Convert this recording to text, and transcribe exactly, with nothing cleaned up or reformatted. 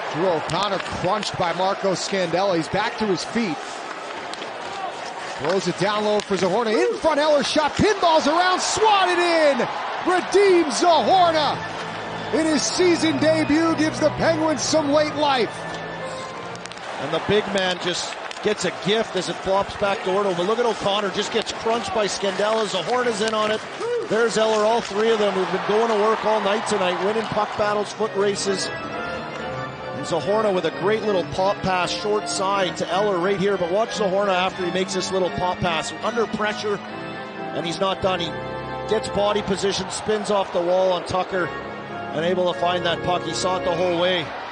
Drew O'Connor crunched by Marco Scandella. He's back to his feet. Throws it down low for Zohorna. In front, Eller shot. Pinballs around. Swatted in. Radim Zohorna in his season debut gives the Penguins some late life. And the big man just gets a gift as it flops back to Ordo. But look at O'Connor, just gets crunched by Scandella. Zohorna's in on it. There's Eller, all three of them who've been going to work all night tonight, winning puck battles, foot races. And Zohorna with a great little pop pass, short side to Eller right here. But watch Zohorna after he makes this little pop pass. Under pressure, and he's not done. He gets body position, spins off the wall on Tucker, and able to find that puck. He saw it the whole way.